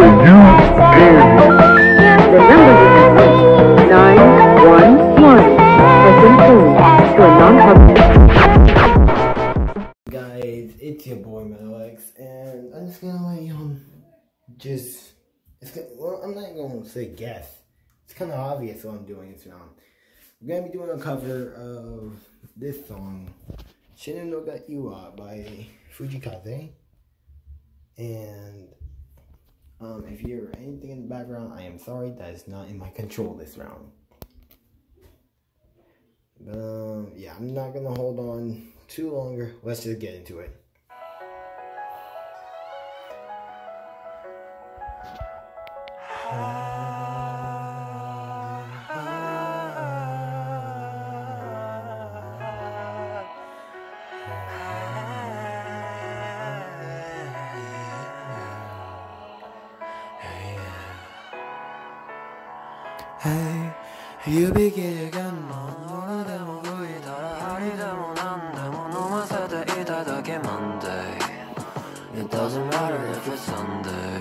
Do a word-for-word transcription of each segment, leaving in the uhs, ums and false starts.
The number nine one one has been changed to a non-public. Guys, it's your boy Alex, and I'm just gonna let you um, just it's gonna, well, I'm not gonna say guess. It's kind of obvious what I'm doing this round. We're gonna be doing a cover of this song, Shinunoga E-Wa by Fujikaze, and um, if you hear anything in the background, I am sorry. That is not in my control this round. But um, yeah, I'm not gonna hold on too longer. Let's just get into it. Hey,指切りがんの野良でも吹いたら針でも何でも飲ませていただけ Monday It doesn't matter if it's Sunday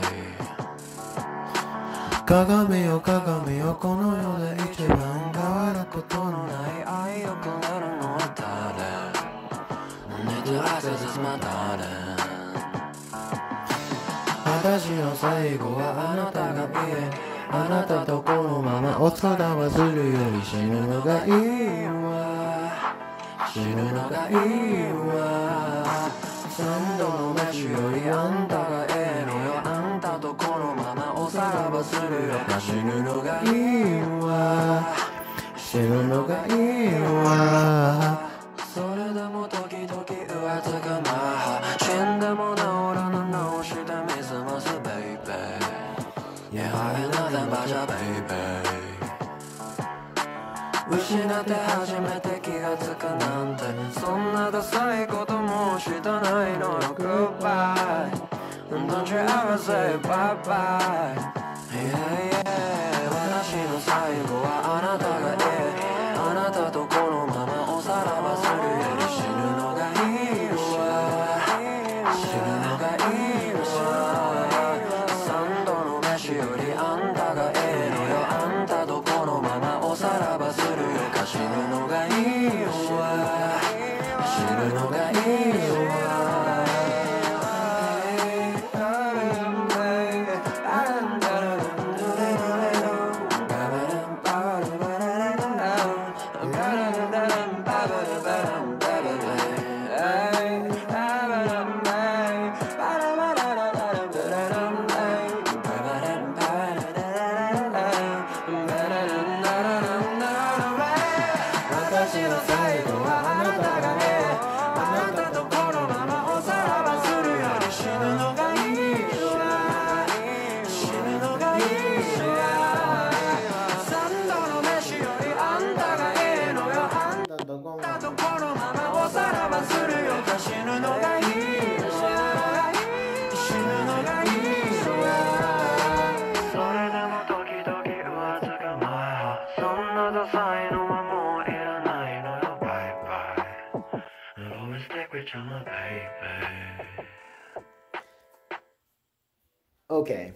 鏡よ鏡よこの世で一番変わることのない愛よくなるのは誰 No need to ask this is my darling 私の最後はあなたが家にあなたとこのままおさらばするより死ぬのがいいわ死ぬのがいいわ三度の飯よりあんたがええのよあんたとこのままおさらばするよ死ぬのがいいわ死ぬのがいいわそれでも時々浮つくま死んでも治らぬ直してみせますベイベーYeah, I ain't nothing but your baby 失って初めて気がつくなんてそんなダサいこともしたないのよ Goodbye Don't you ever say bye bye Yeah, yeah 私の最後はあなたがええあなたとこのままおさらばするより死ぬのがいいわ死ぬのがいいわ三度の飯よりあんたがええのよあんたとこのままおさらばするよか死ぬのがいいわ死ぬのがいいわ Okay.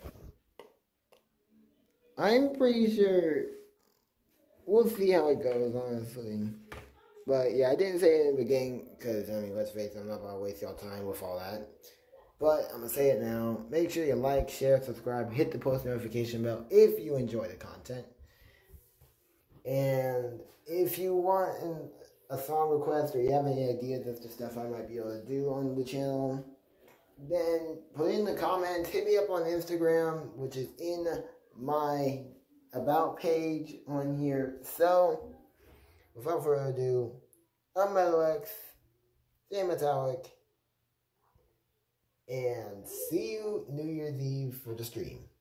I'm pretty sure we'll see how it goes, honestly. But yeah, I didn't say it in the beginning because, I mean, let's face it, I'm not going to waste y'all time with all that. But I'm going to say it now. Make sure you like, share, subscribe, hit the post notification bell if you enjoy the content. And if you want an, a song request or you have any ideas of the stuff I might be able to do on the channel, then put it in the comments. Hit me up on Instagram, which is in my about page on here. So, without further ado, I'm Alex, stay metallic, and see you New Year's Eve for the stream.